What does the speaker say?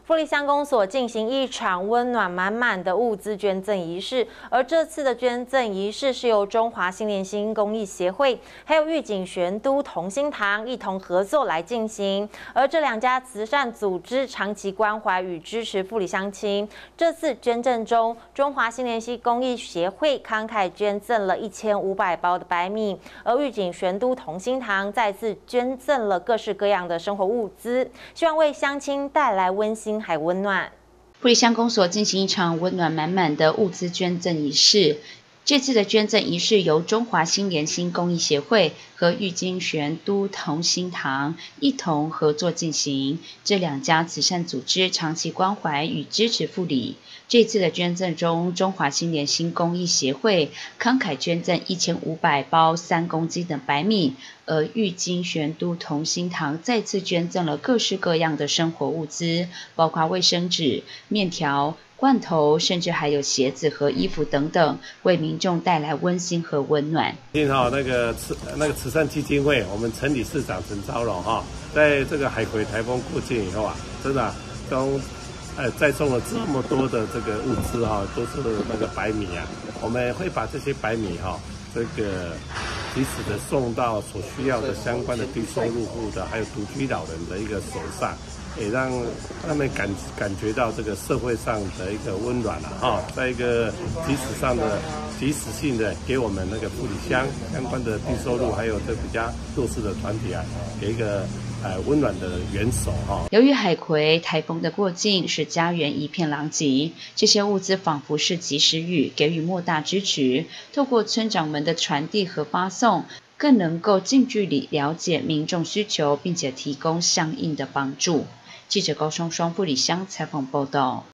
富里乡公所进行一场温暖满满的物资捐赠仪式，而这次的捐赠仪式是由中华新联心公益协会还有玉井玄都同心堂一同合作来进行。而这两家慈善组织长期关怀与支持富里乡亲。这次捐赠中，中华新联心公益协会慷慨捐赠了1500包的白米，而玉井玄都同心堂再次捐赠了各式各样的生活物资，希望为乡亲带来温馨还温暖。 富里乡公所进行一场温暖满满的物资捐赠仪式。这次的捐赠仪式由中华新联心公益协会和玉井玄都同心堂一同合作进行。这两家慈善组织长期关怀与支持富里。这次的捐赠中，中华新联心公益协会慷慨捐赠1500包3公斤的白米，而玉井玄都同心堂再次捐赠了各式各样的生活物资，包括卫生纸、面条、罐头，甚至还有鞋子和衣服等等，为民众带来温馨和温暖。 今天那个慈善基金会，我们陈理事长陈昭荣在这个海葵台风过境以后真的都再送了这么多的这个物资都是那个白米我们会把这些白米这个及时的送到所需要的相关的低收入户的，还有独居老人的一个手上。也让他们感觉到这个社会上的一个温暖在一个及时性的给我们那个富里乡相关的低收入还有这比较弱势的团体给一个温暖的援手由于海葵台风的过境，使家园一片狼藉，这些物资仿佛是及时雨，给予莫大支持。透过村长们的传递和发送，更能够近距离了解民众需求，并且提供相应的帮助。记者高双双富里乡采访报道。